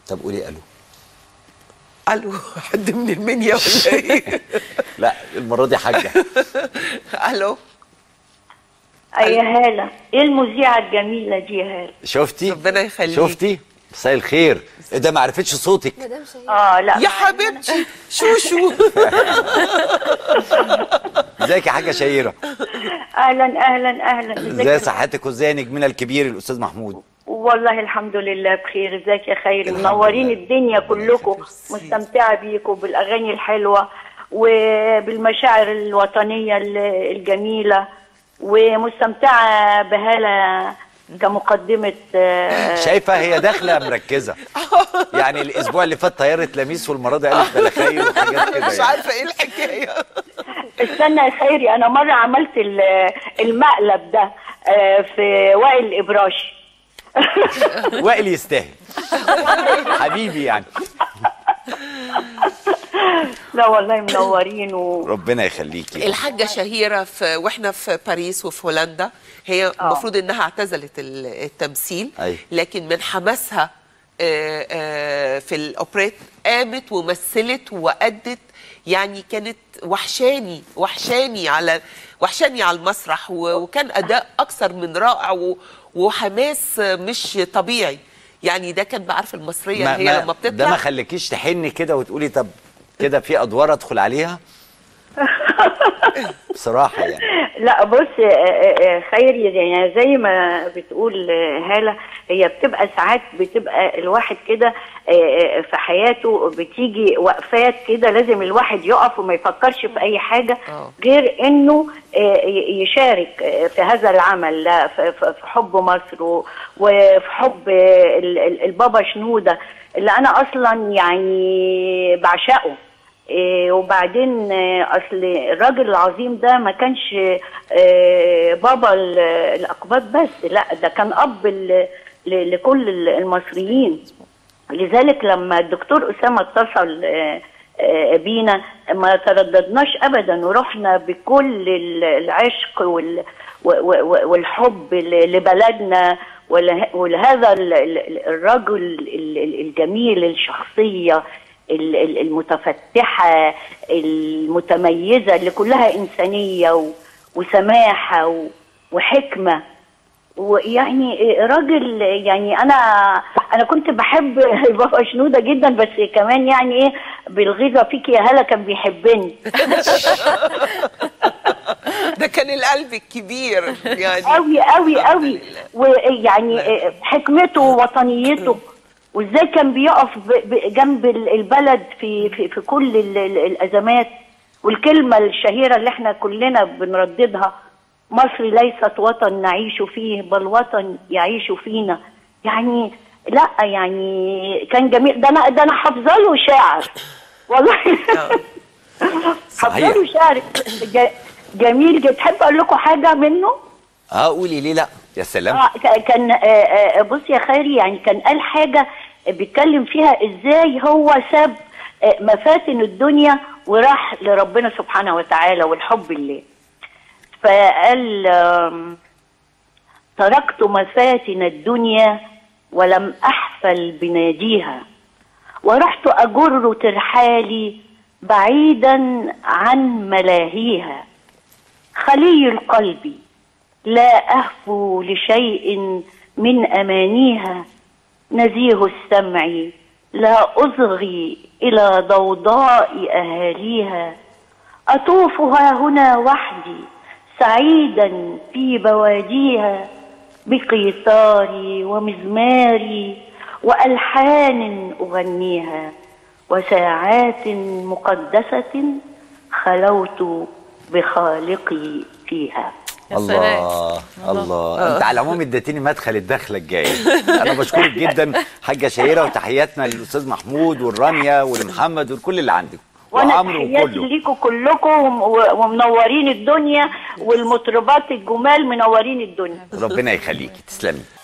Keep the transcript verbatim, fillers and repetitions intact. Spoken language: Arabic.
طب قولي الو. الو، حد من المنيا ولا ايه؟ لا المره دي حاجه. الو. يا هاله، ايه المذيعه الجميله دي يا هاله؟ شفتي؟ ربنا يخليك. شفتي؟ مساء الخير. ايه ده ما عرفتش صوتك؟ اه لا يا حبيبتي شوشو. ازيك يا حاجه شهيره؟ اهلا اهلا اهلا. ازاي صحتك وازاي نجمنا الكبير الاستاذ محمود؟ والله الحمد لله بخير. ازيك يا خيري؟ منورين الدنيا كلكم، مستمتعه بيكم بالاغاني الحلوه وبالمشاعر الوطنيه الجميله، ومستمتعه بهالة كمقدمه. شايفه هي داخله مركزه. يعني الاسبوع اللي فات طياره لميس والمره دي قالت بلا خير وحاجات كده. مش عارفه ايه الحكايه. استنى يا خيري، انا مره عملت المقلب ده في وائل الابراشي. وائل يستاهل. حبيبي يعني. لا والله منورين و... ربنا يخليكي. الحاجه شهيره في واحنا في باريس وفي هولندا، هي المفروض انها اعتزلت التمثيل، أيوة. لكن من حماسها في الاوبريت قامت ومثلت وادت. يعني كانت وحشاني وحشاني على وحشاني على المسرح، وكان اداء اكثر من رائع وحماس مش طبيعي. يعني ده كان بعرف المصريه اللي هي لما بتطلع ده ما خليكيش تحني كده وتقولي طب كده في ادوار ادخل عليها؟ بصراحه يعني. لا بص خيري، يعني زي ما بتقول هاله، هي بتبقى ساعات بتبقى الواحد كده في حياته بتيجي وقفات كده لازم الواحد يقف وما يفكرش في اي حاجه غير انه يشارك في هذا العمل، في حب مصر وفي حب البابا شنوده اللي انا اصلا يعني بعشقه. إيه وبعدين اصل الراجل العظيم ده ما كانش إيه بابا الاقباط بس، لا ده كان اب لكل المصريين. لذلك لما الدكتور اسامه اتصل بينا ما ترددناش ابدا، ورحنا بكل العشق والحب لبلدنا ولهذا الرجل الجميل، الشخصيه المتفتحة المتميزة اللي كلها إنسانية وسماحة وحكمة. ويعني راجل، يعني أنا أنا كنت بحب بابا شنودة جدا، بس كمان يعني إيه بالغيظة فيك يا هلا كان بيحبني. ده كان القلب الكبير يعني قوي قوي قوي. ويعني حكمته ووطنيته، وازاي كان بيقف جنب البلد في في في كل الازمات. والكلمه الشهيره اللي احنا كلنا بنرددها: مصر ليست وطن نعيش فيه بل وطن يعيش فينا. يعني لا يعني كان جميل. ده انا ده انا حافظه له شعر والله. حافظه له شعر جميل جدا. تحب اقول لكم حاجه منه؟ اه قولي ليه لا. يا سلام. اه كان آه بص يا خيري، يعني كان قال حاجه بيتكلم فيها ازاي هو ساب آه مفاتن الدنيا وراح لربنا سبحانه وتعالى والحب لله. فقال آه تركت مفاتن الدنيا ولم احفل بناديها، ورحت اجر ترحالي بعيدا عن ملاهيها. خلي القلب لا أهفو لشيء من أمانيها، نزيه السمع لا أصغي إلى ضوضاء أهاليها. أطوفها هنا وحدي سعيدا في بواديها، بقيثاري ومزماري وألحان أغنيها، وساعات مقدسة خلوت بخالقي فيها. الله الله. انت على العموم اديتيني مدخل الدخله الجايه. انا بشكرك جدا حاجه شهيره، وتحياتنا للاستاذ محمود والرانيا والمحمد وكل اللي عندكم وانا تحياتي ليكم كلكم ومنورين الدنيا، والمطربات الجمال منورين الدنيا. ربنا يخليكي. تسلمي.